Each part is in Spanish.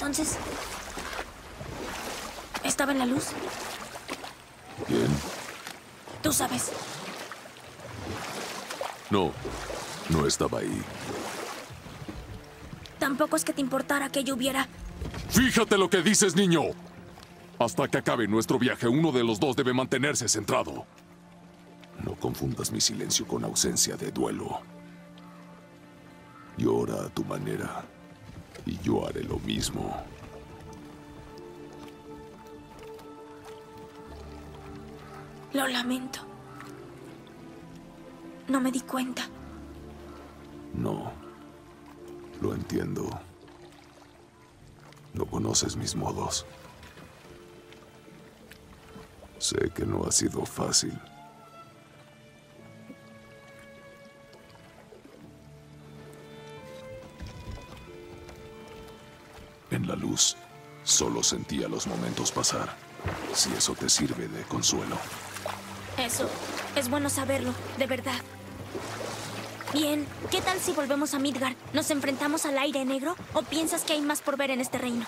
Entonces, ¿estaba en la luz? ¿Quién? Tú sabes. No, no estaba ahí. Tampoco es que te importara que yo hubiera... ¡Fíjate lo que dices, niño! Hasta que acabe nuestro viaje, uno de los dos debe mantenerse centrado. No confundas mi silencio con ausencia de duelo. Llora a tu manera, y yo haré lo mismo. Lo lamento. No me di cuenta. No, lo entiendo. No conoces mis modos. Sé que no ha sido fácil. En la luz, solo sentía los momentos pasar. Si eso te sirve de consuelo. Eso es bueno saberlo, de verdad. Bien, ¿qué tal si volvemos a Midgard? ¿Nos enfrentamos al aire negro? ¿O piensas que hay más por ver en este reino?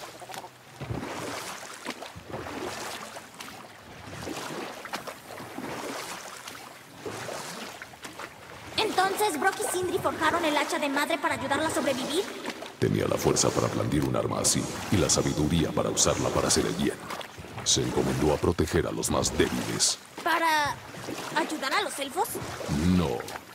Entonces, Brok y Sindri forjaron el hacha de madre para ayudarla a sobrevivir. Tenía la fuerza para blandir un arma así y la sabiduría para usarla para hacer el bien. Se encomendó a proteger a los más débiles. ¿Para ayudar a los elfos? No.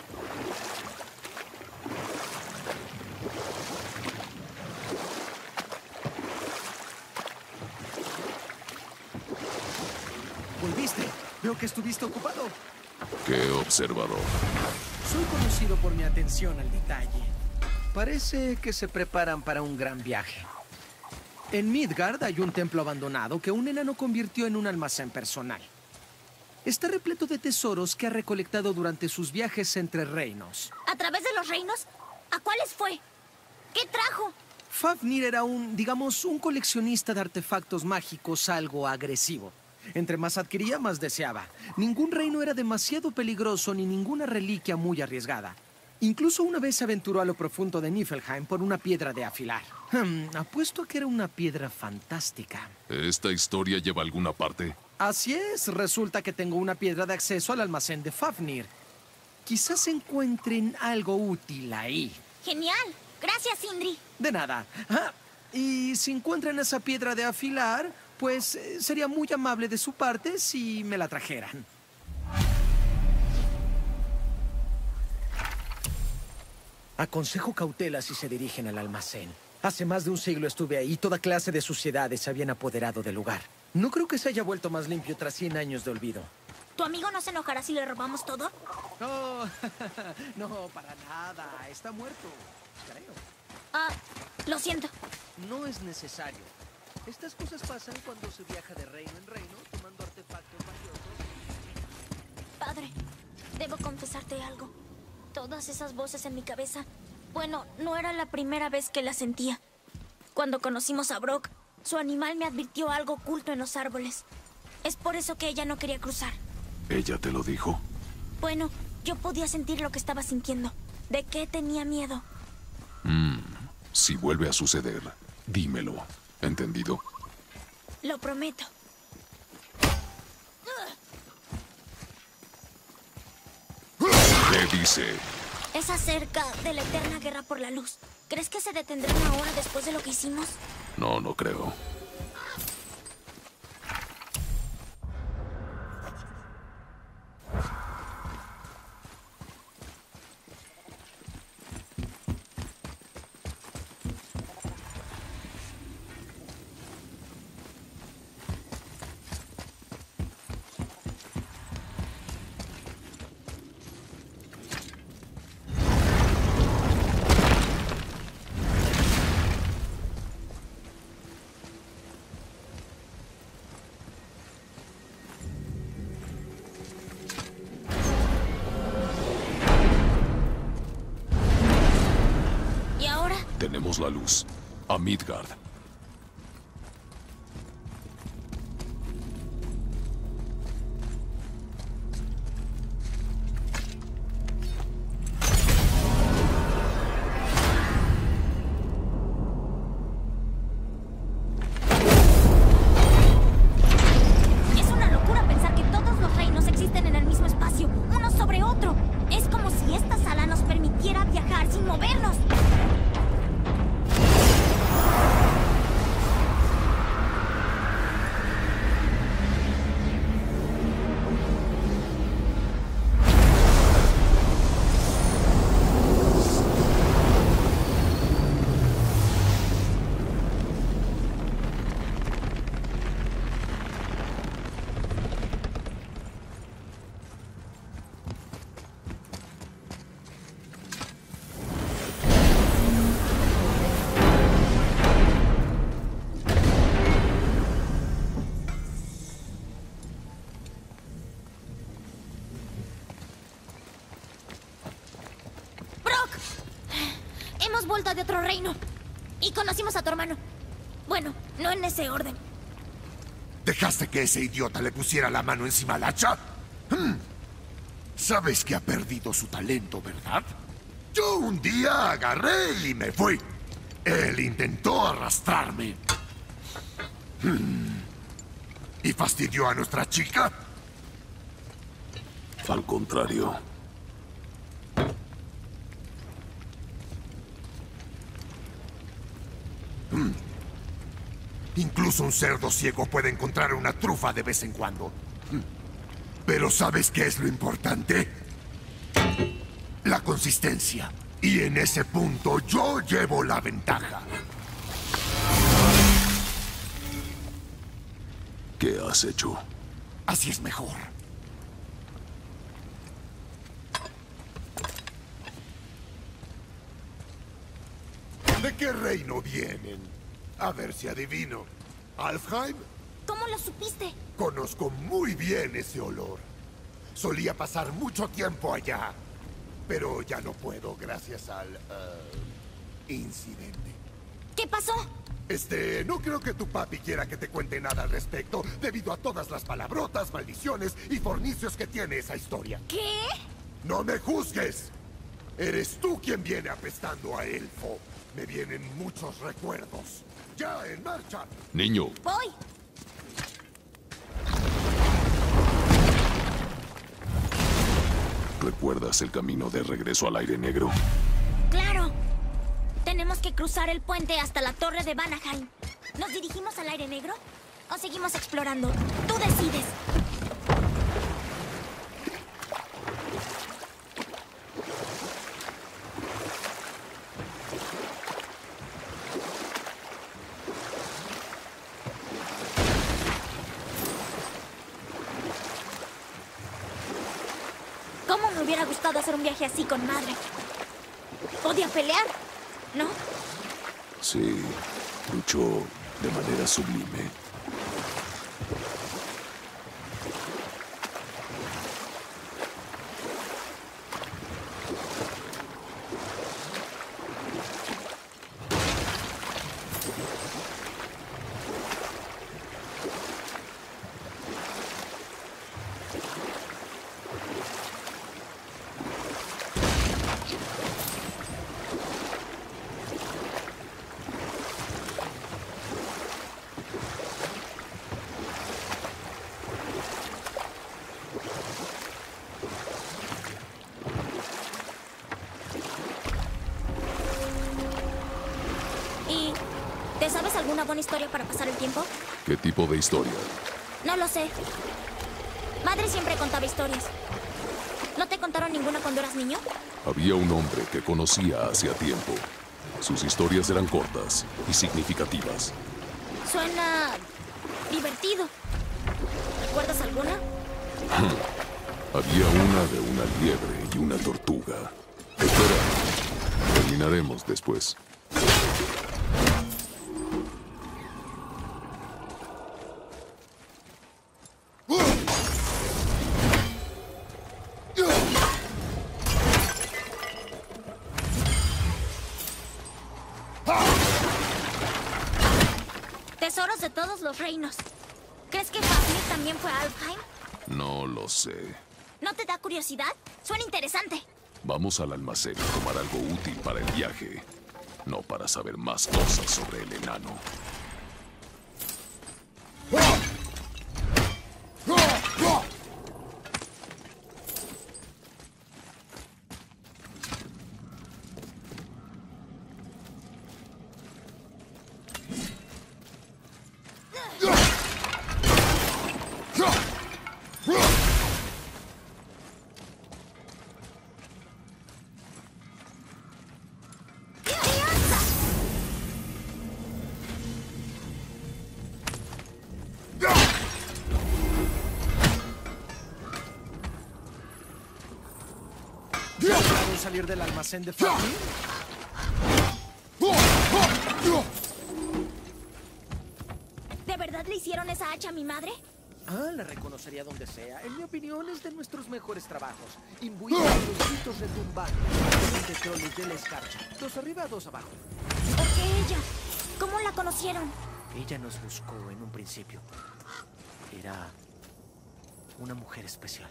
¿Volviste? Veo que estuviste ocupado. ¡Qué observador! Soy conocido por mi atención al detalle. Parece que se preparan para un gran viaje. En Midgard hay un templo abandonado que un enano convirtió en un almacén personal. Está repleto de tesoros que ha recolectado durante sus viajes entre reinos. ¿A través de los reinos? ¿A cuáles fue? ¿Qué trajo? Fafnir era un coleccionista de artefactos mágicos algo agresivo. Entre más adquiría, más deseaba. Ningún reino era demasiado peligroso ni ninguna reliquia muy arriesgada. Incluso una vez se aventuró a lo profundo de Niflheim por una piedra de afilar. Apuesto a que era una piedra fantástica. ¿Esta historia lleva alguna parte? Así es, resulta que tengo una piedra de acceso al almacén de Fafnir. Quizás encuentren algo útil ahí. Genial. Gracias, Sindri. De nada. Y si encuentran esa piedra de afilar, pues sería muy amable de su parte si me la trajeran. Aconsejo cautela si se dirigen al almacén. Hace más de un siglo estuve ahí y toda clase de suciedades se habían apoderado del lugar. No creo que se haya vuelto más limpio tras 100 años de olvido. ¿Tu amigo no se enojará si le robamos todo? No, no, para nada. Está muerto, creo. Lo siento. No es necesario. Estas cosas pasan cuando se viaja de reino en reino tomando artefactos valiosos. Padre, debo confesarte algo. Todas esas voces en mi cabeza... Bueno, no era la primera vez que las sentía. Cuando conocimos a Brok, su animal me advirtió algo oculto en los árboles. Es por eso que ella no quería cruzar. ¿Ella te lo dijo? Bueno, yo podía sentir lo que estaba sintiendo. ¿De qué tenía miedo? Si vuelve a suceder, dímelo. ¿Entendido? Lo prometo. ¿Qué dice? Es acerca de la eterna guerra por la luz. ¿Crees que se detendrá una hora después de lo que hicimos? No, no creo. Tenemos la luz. A Midgard. lugar sin movernos. Hemos vuelto de otro reino. Y conocimos a tu hermano. Bueno, no en ese orden. ¿Dejaste que ese idiota le pusiera la mano encima al hacha? Sabes que ha perdido su talento, ¿verdad? Yo un día agarré y me fui. Él intentó arrastrarme. ¿Y fastidió a nuestra chica? Al contrario. Incluso un cerdo ciego puede encontrar una trufa de vez en cuando. Pero ¿sabes qué es lo importante? La consistencia. Y en ese punto yo llevo la ventaja. ¿Qué has hecho? Así es mejor. ¿De qué reino vienen? A ver si adivino. ¿Alfheim? ¿Cómo lo supiste? Conozco muy bien ese olor. Solía pasar mucho tiempo allá. Pero ya no puedo gracias al... incidente. ¿Qué pasó? No creo que tu papi quiera que te cuente nada al respecto, debido a todas las palabrotas, maldiciones y fornicios que tiene esa historia. ¿Qué? ¡No me juzgues! Eres tú quien viene apestando a elfo. Me vienen muchos recuerdos. ¡Ya, en marcha! Niño. Voy. ¿Recuerdas el camino de regreso al aire negro? ¡Claro! Tenemos que cruzar el puente hasta la torre de Vanaheim. ¿Nos dirigimos al aire negro? ¿O seguimos explorando? Tú decides. ¿Cómo me hubiera gustado hacer un viaje así con madre? ¿Podía pelear? ¿No? Sí, luchó de manera sublime. ¿Te sabes alguna buena historia para pasar el tiempo? ¿Qué tipo de historia? No lo sé. Madre siempre contaba historias. ¿No te contaron ninguna cuando eras niño? Había un hombre que conocía hacía tiempo. Sus historias eran cortas y significativas. Suena... divertido. ¿Recuerdas alguna? Había una de una liebre y una tortuga. Espera, terminaremos después. Tesoros de todos los reinos. ¿Crees que Fafnir también fue a Alfheim? No lo sé. ¿No te da curiosidad? Suena interesante. Vamos al almacén a tomar algo útil para el viaje. No para saber más cosas sobre el enano. salir del almacén de Fafnir? ¿De verdad le hicieron esa hacha a mi madre? Ah, la reconocería donde sea. En mi opinión, es de nuestros mejores trabajos. Imbuido en los gritos retumbantes de troles de la escarcha. Dos arriba, dos abajo. ¿Por qué ella? ¿Cómo la conocieron? Ella nos buscó en un principio. Era una mujer especial.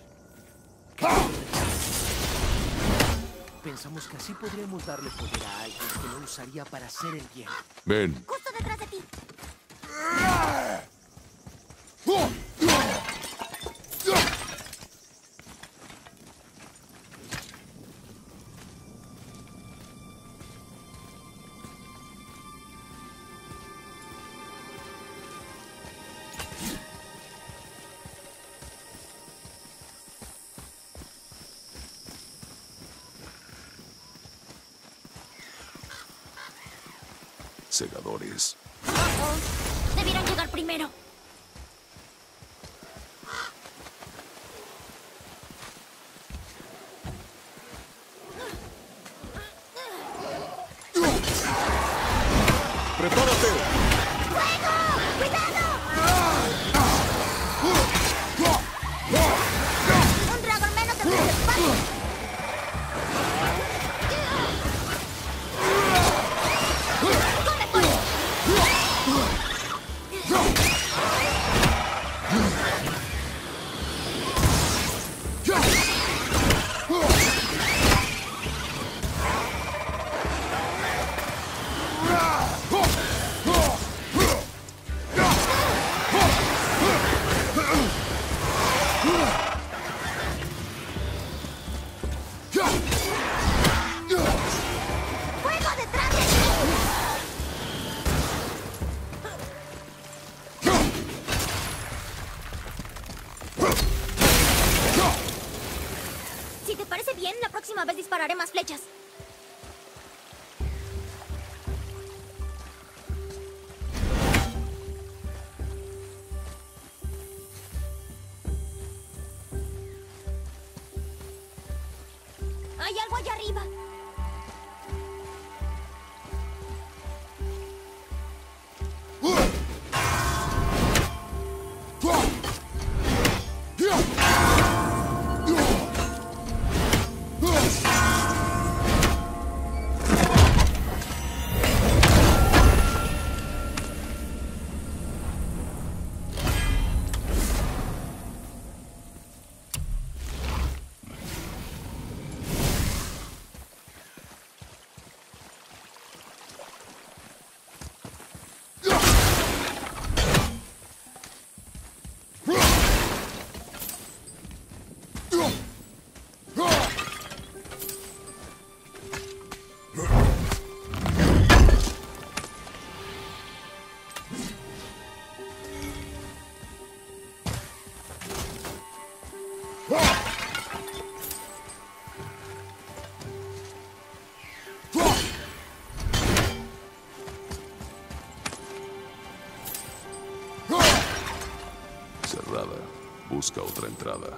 Pensamos que así podríamos darle poder a alguien que lo usaría para hacer el bien. Ven. Justo detrás de ti. Segadores. Oh, debieron llegar primero. ¡Prepárate! ¡Fuego! ¡Cuidado! Un dragón menos en nuestro espacio. ¡Corre, corre! ¡Fuego detrás de ti! Si te parece bien, la próxima vez dispararé más flechas. Hay algo allá arriba. Cerrada. Busca otra entrada.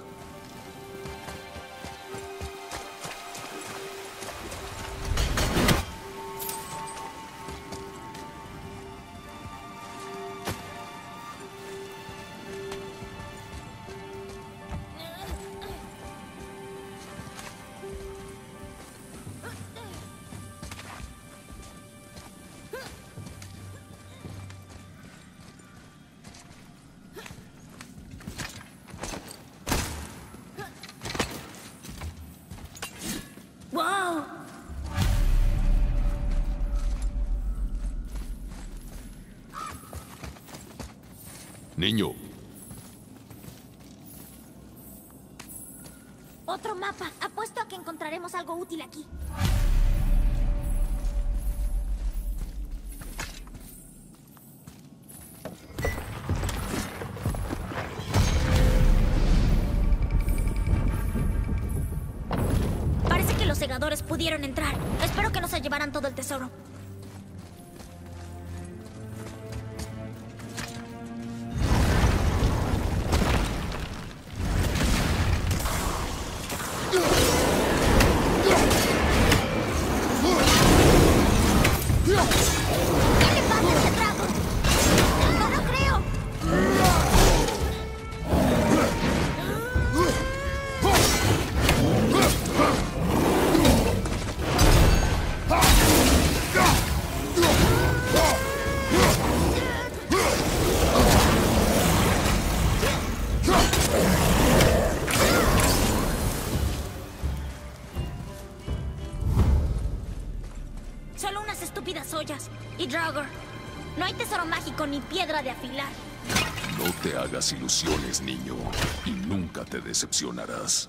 ¡Wow! Niño, Otro mapa. Apuesto a que encontraremos algo útil aquí. Parece que los segadores pudieron entrar. Espero que no se llevaran todo el tesoro. Solo unas estúpidas ollas. Y Draugr. No hay tesoro mágico ni piedra de afilar. No te hagas ilusiones, niño, y nunca te decepcionarás.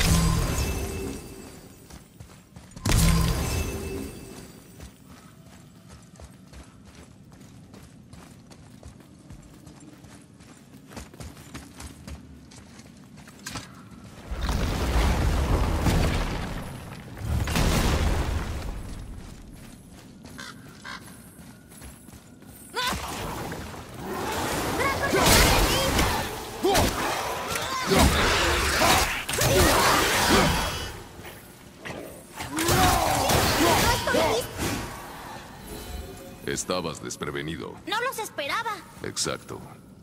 Estabas desprevenido. No los esperaba. Exacto.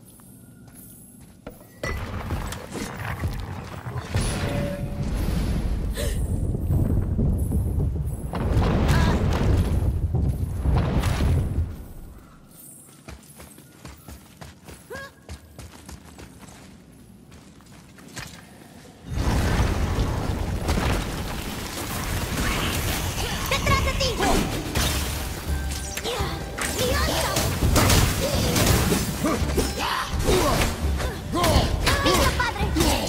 ¡Detrás de ti! ¡Listo, padre!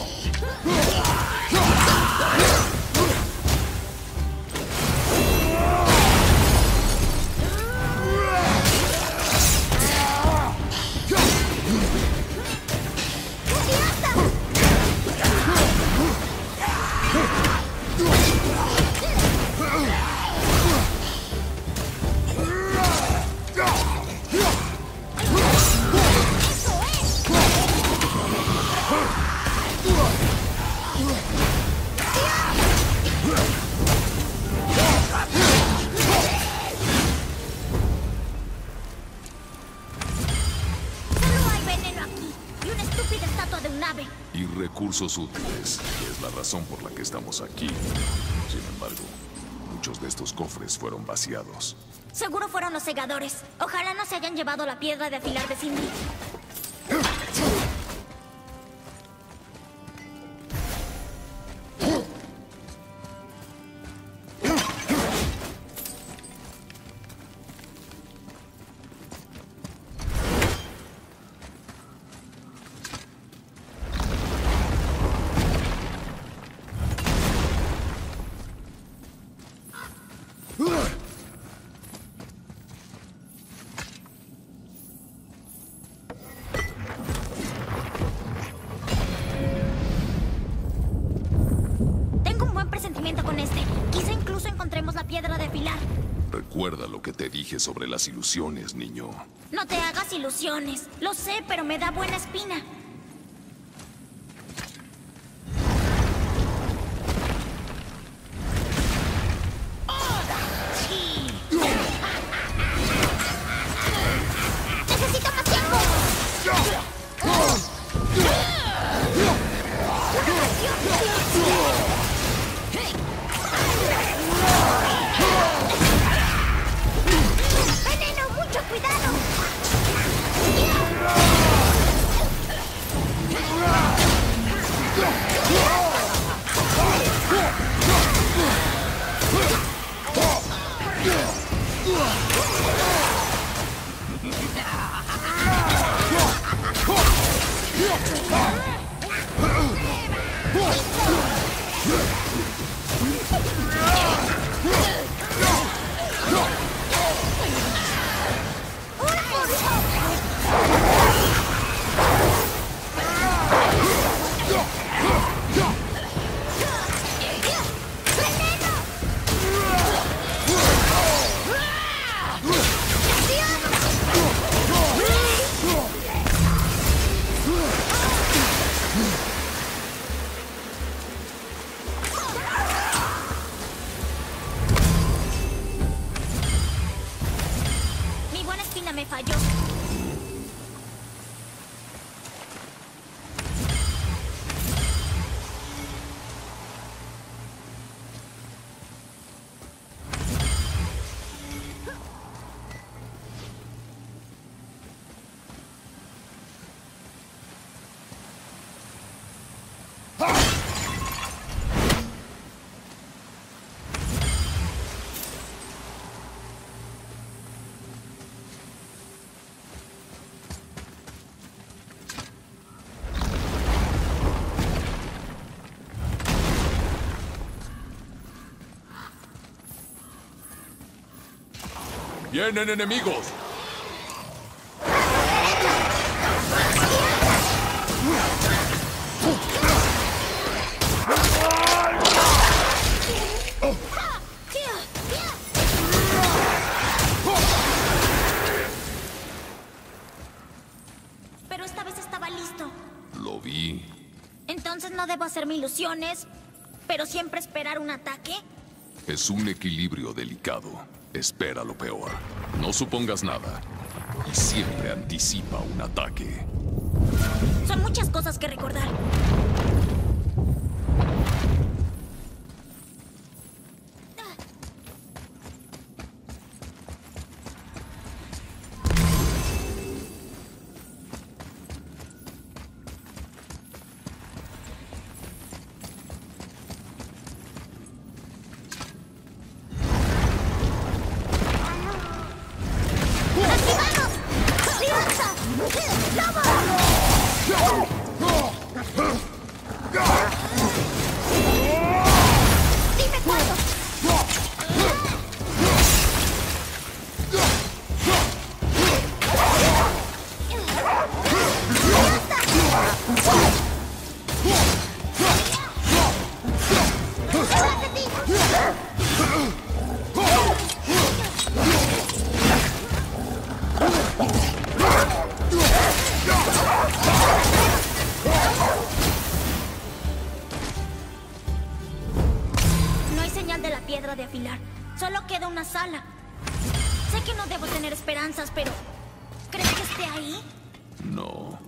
Solo hay veneno aquí y una estúpida estatua de un ave. Y recursos útiles, que es la razón por la que estamos aquí. Sin embargo, muchos de estos cofres fueron vaciados. Seguro fueron los segadores. Ojalá no se hayan llevado la piedra de afilar de Cindy. Tengo un buen presentimiento con este. Quizá incluso encontremos la piedra de afilar. Recuerda lo que te dije sobre las ilusiones, niño. No te hagas ilusiones. Lo sé, pero me da buena espina. ¡Necesito más tiempo! ¡Veneno! ¡Mucho cuidado! Mi buena espina me falló. ¡Vienen enemigos! Pero esta vez estaba listo. Lo vi. Entonces no debo hacerme ilusiones, pero siempre esperar un ataque. Es un equilibrio delicado. Espera lo peor. No supongas nada. Y siempre anticipa un ataque. Son muchas cosas que recordar. Dime cuándo. No hay señal de la piedra de afilar. Solo queda una sala. Sé que no debo tener esperanzas, pero ¿crees que esté ahí? No.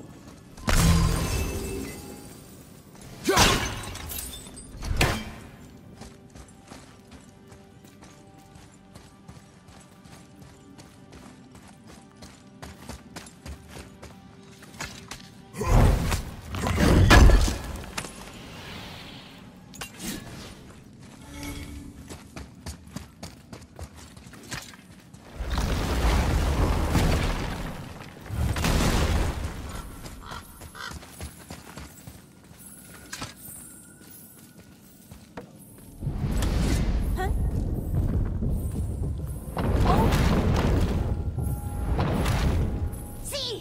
¡Sí!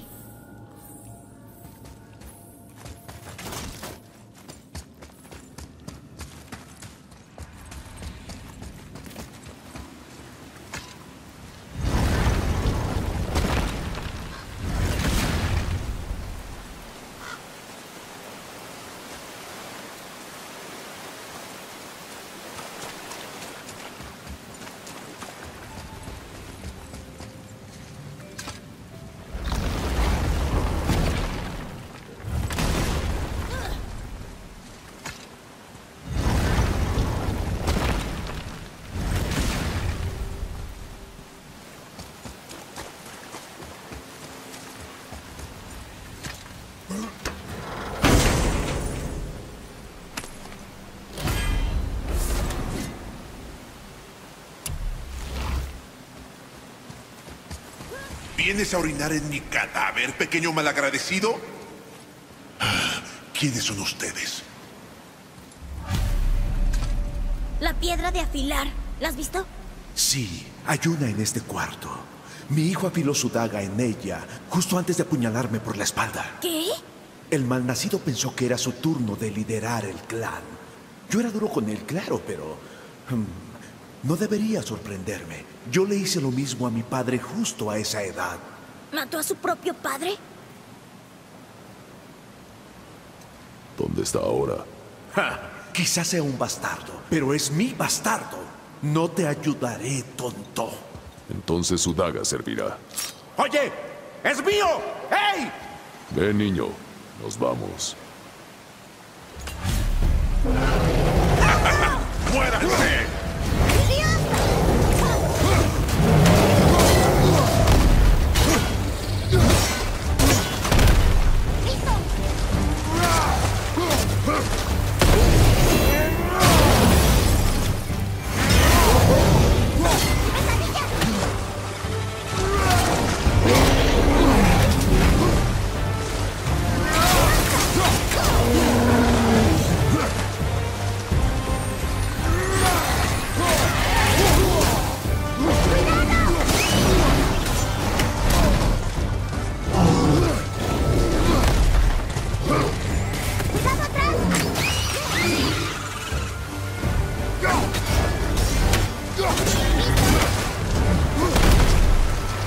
¿Vienes a orinar en mi cadáver, pequeño malagradecido? ¿Quiénes son ustedes? La piedra de afilar. ¿La has visto? Sí, hay una en este cuarto. Mi hijo afiló su daga en ella justo antes de apuñalarme por la espalda. ¿Qué? El malnacido pensó que era su turno de liderar el clan. Yo era duro con él, claro, pero no debería sorprenderme. Yo le hice lo mismo a mi padre justo a esa edad. ¿Mató a su propio padre? ¿Dónde está ahora? Quizás sea un bastardo, pero es mi bastardo. No te ayudaré, tonto. Entonces su daga servirá. ¡Oye! ¡Es mío! ¡Hey! Ven, niño. Nos vamos. ¡Muéranse!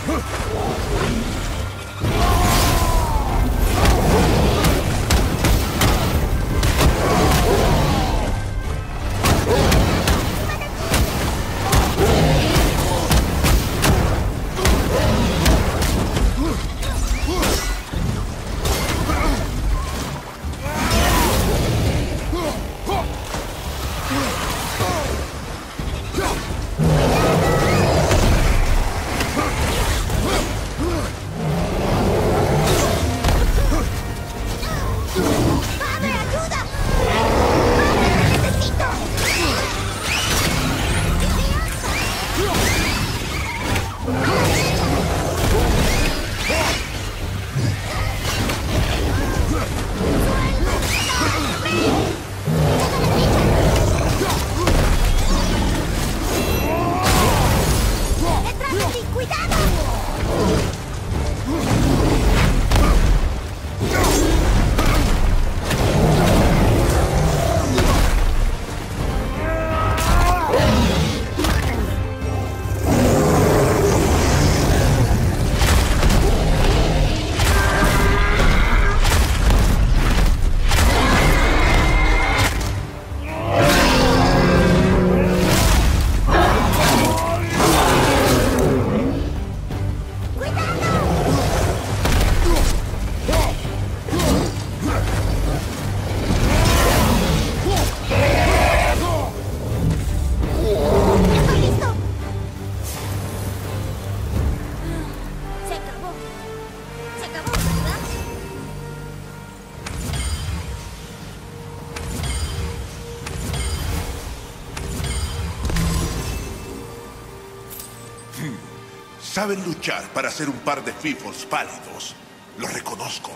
Saben luchar para ser un par de fifos pálidos. Lo reconozco.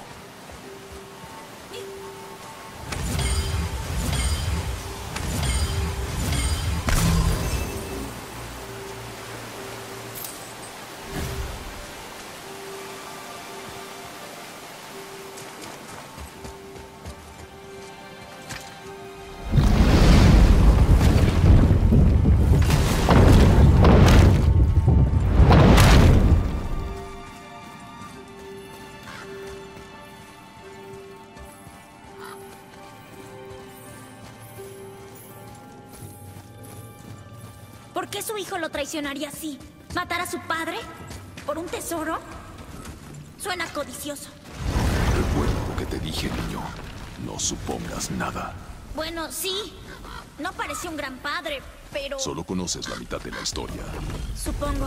¿Por qué su hijo lo traicionaría así? ¿Matar a su padre? ¿Por un tesoro? Suena codicioso. Recuerda lo que te dije, niño. No supongas nada. Bueno, sí. No parecía un gran padre, pero... Solo conoces la mitad de la historia. Supongo.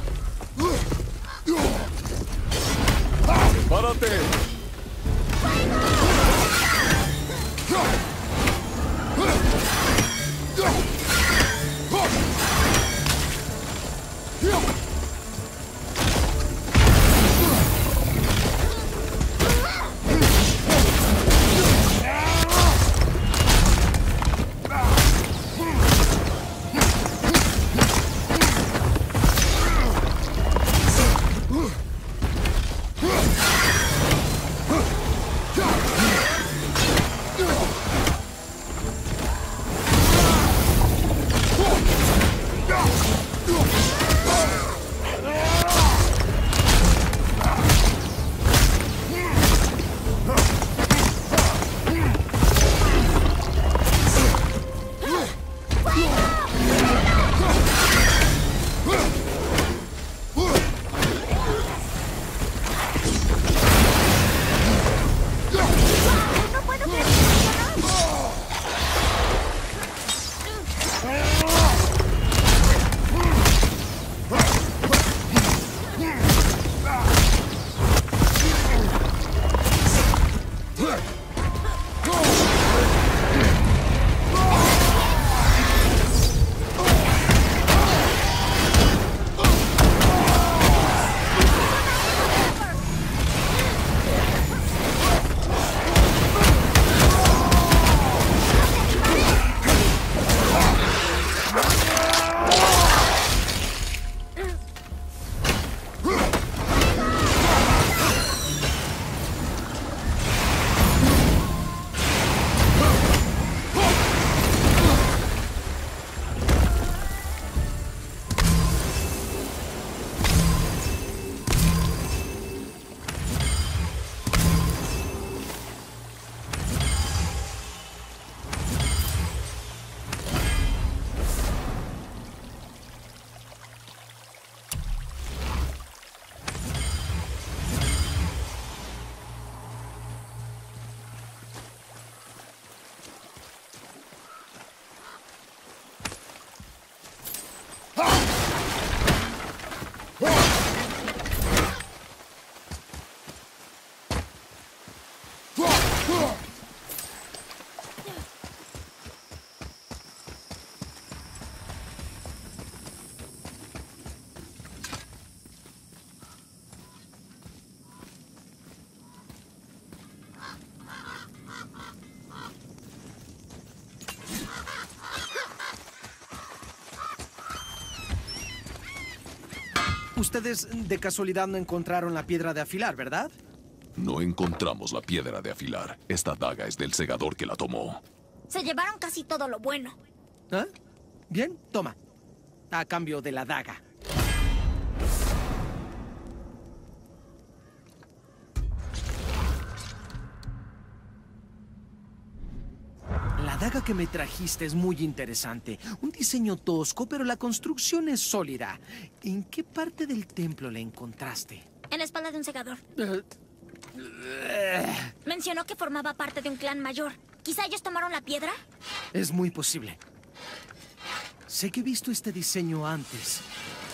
¡Párate! Ustedes de casualidad no encontraron la piedra de afilar, ¿verdad? No encontramos la piedra de afilar. Esta daga es del segador que la tomó. Se llevaron casi todo lo bueno. ¿Ah? Bien, toma. A cambio de la daga. La daga que me trajiste es muy interesante. Un diseño tosco, pero la construcción es sólida. ¿En qué parte del templo la encontraste? En la espalda de un segador. Mencionó que formaba parte de un clan mayor. ¿Quizá ellos tomaron la piedra? Es muy posible. Sé que he visto este diseño antes.